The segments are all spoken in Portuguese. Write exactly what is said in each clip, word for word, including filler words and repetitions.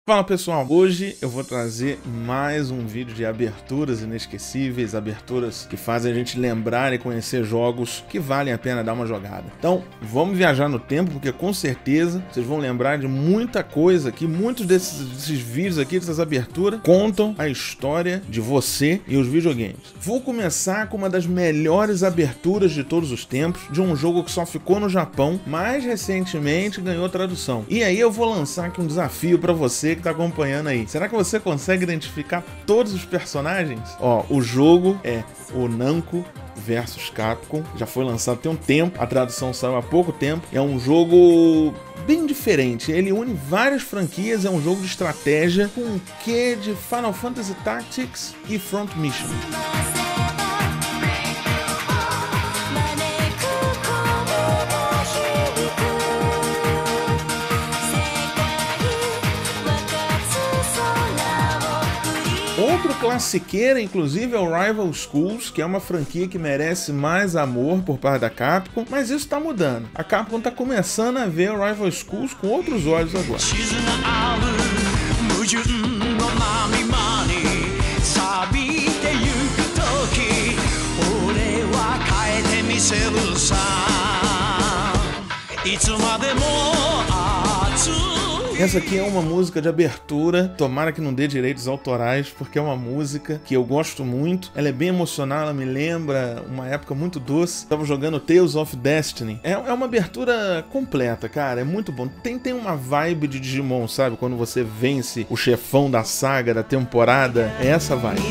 Fala pessoal, hoje eu vou trazer mais um vídeo de aberturas inesquecíveis, aberturas que fazem a gente lembrar e conhecer jogos que valem a pena dar uma jogada. Então vamos viajar no tempo, porque com certeza vocês vão lembrar de muita coisa aqui. Muitos desses, desses vídeos aqui, dessas aberturas, contam a história de você e os videogames. Vou começar com uma das melhores aberturas de todos os tempos, de um jogo que só ficou no Japão, mas recentemente ganhou tradução. E aí eu vou lançar aqui um desafio para você que tá acompanhando aí. Será que você consegue identificar todos os personagens? Ó, o jogo é o Namco versus Capcom, já foi lançado tem um tempo, a tradução saiu há pouco tempo. É um jogo bem diferente, ele une várias franquias, é um jogo de estratégia com um quê de Final Fantasy Tactics e Front Mission. Outro classiqueira, inclusive, é o Rival Schools, que é uma franquia que merece mais amor por parte da Capcom, mas isso tá mudando. A Capcom tá começando a ver o Rival Schools com outros olhos agora. Essa aqui é uma música de abertura, tomara que não dê direitos autorais, porque é uma música que eu gosto muito. Ela é bem emocional, ela me lembra uma época muito doce. Tava jogando Tales of Destiny. É, é uma abertura completa, cara, é muito bom. Tem, tem uma vibe de Digimon, sabe? Quando você vence o chefão da saga, da temporada, é essa vibe.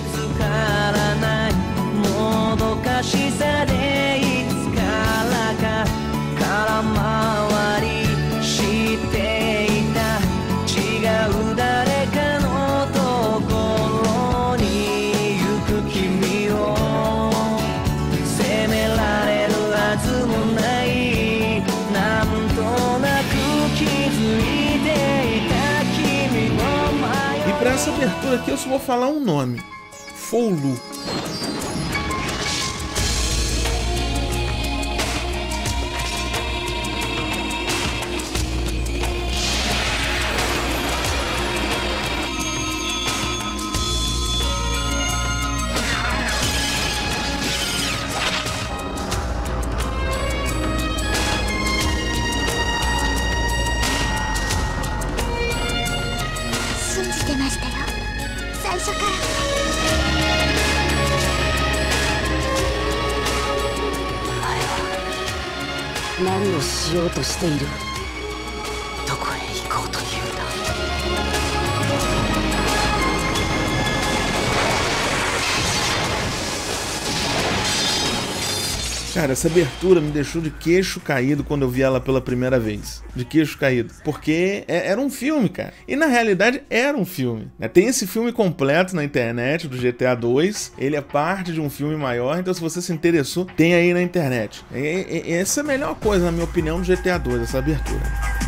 Para essa abertura aqui eu só vou falar um nome: Foulu. Cara, essa abertura me deixou de queixo caído quando eu vi ela pela primeira vez. De queixo caído. Porque era um filme, cara. E na realidade era um filme. Tem esse filme completo na internet do G T A dois. Ele é parte de um filme maior. Então se você se interessou, tem aí na internet. E, e, essa é a melhor coisa, na minha opinião, do G T A dois, essa abertura.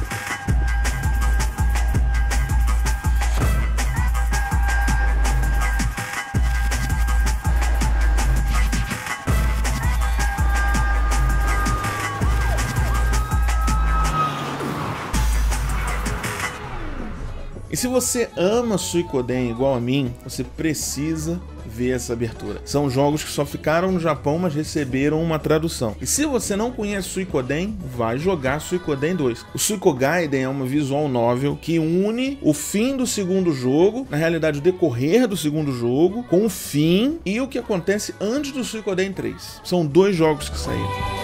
E se você ama Suikoden igual a mim, você precisa ver essa abertura. São jogos que só ficaram no Japão, mas receberam uma tradução. E se você não conhece Suikoden, vai jogar Suikoden dois. O Suikogaiden é uma visual novel que une o fim do segundo jogo, na realidade o decorrer do segundo jogo, com o fim e o que acontece antes do Suikoden três. São dois jogos que saíram.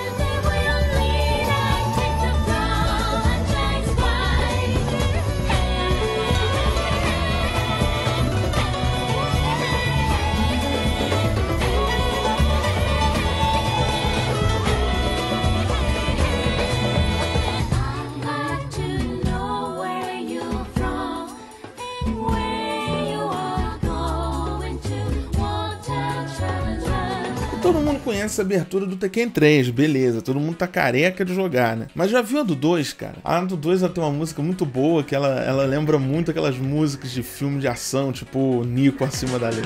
Todo mundo conhece a abertura do Tekken três, beleza, todo mundo tá careca de jogar, né? Mas já viu a do dois, cara? A do dois ela tem uma música muito boa, que ela, ela lembra muito aquelas músicas de filme de ação, tipo Nico Acima da Lei.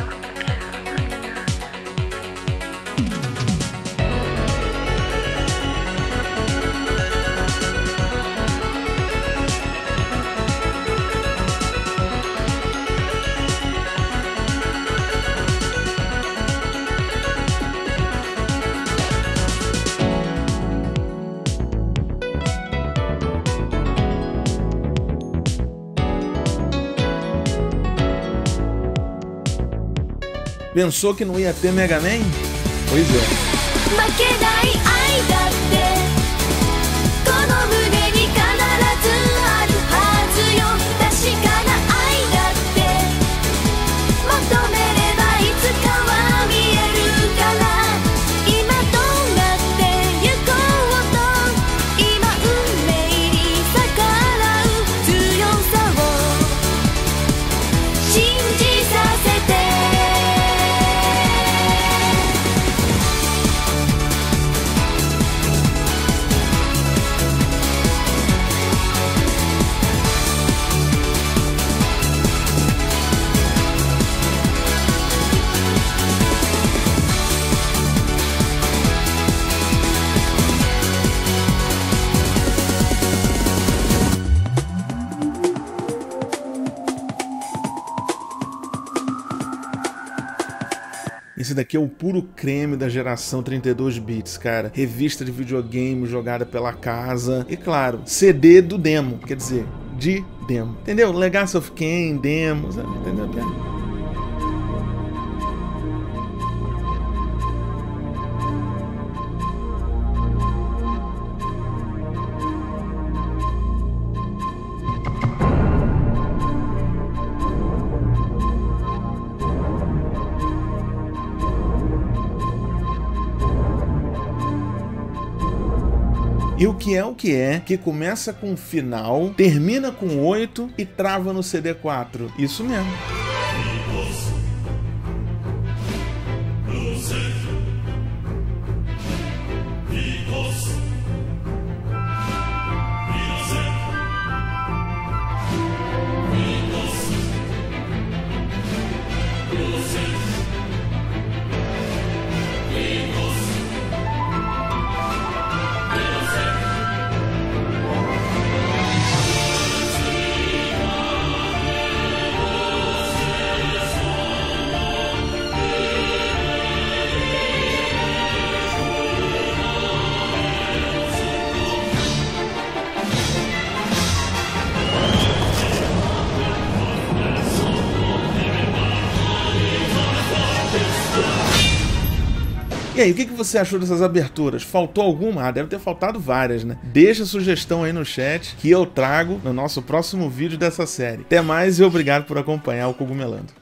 Pensou que não ia ter Mega Man? Pois é. Esse daqui é o puro creme da geração trinta e dois bits, cara. Revista de videogame jogada pela casa. E claro, C D do demo. Quer dizer, de demo. Entendeu? Legacy of Kain, demos. Entendeu? E o que é o que é, que começa com final, termina com oito e trava no C D quatro. Isso mesmo. E aí, o que você achou dessas aberturas? Faltou alguma? Ah, deve ter faltado várias, né? Deixa a sugestão aí no chat que eu trago no nosso próximo vídeo dessa série. Até mais e obrigado por acompanhar o Cogumelando.